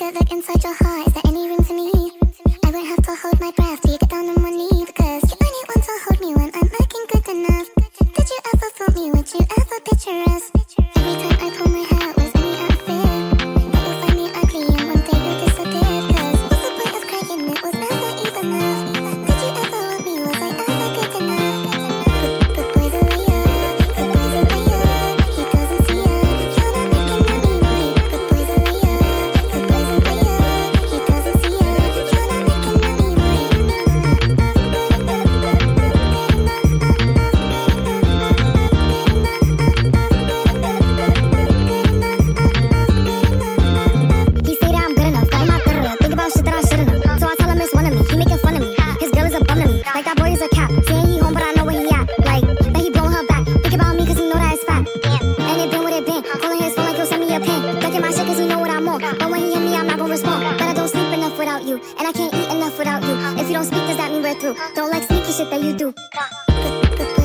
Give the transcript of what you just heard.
could look inside your heart, is there any room for me? I won't have to hold my breath till you get down on one knee, because you only want to hold me when I'm looking good enough. Did you ever fool me? Would you ever picture us? Every time I pull my hair, was only out of fear that you'll find me ugly and one day you'll disappear. Cause what's the point of crying? It was never even enough. Did you ever want me? Was I ever good enough? Good boy's a liar, good boy's a liar. He doesn't see ya, you're not making money right. Good boy's a liar, good boy's a liar. He doesn't see ya, you're not making money right. He say that I'm good enough, got him out good enough. Think about shit that I shouldn't have. So I tell him it's one of me, he making fun of me. His girl is a bum to me, like that boy is a cat. Saying he home but I know where he at. Like, that he blowing her back. Think about me cause he know that it's fat. And it been what it been, calling his phone like he'll send me a pin. Ducking my shit cause he know what I'm on. But when he hit me I'm not gonna respond. But I don't sleep enough without you, and I can't eat enough without you. If you don't speak, does that mean we're through? Don't like sneaky shit that you do.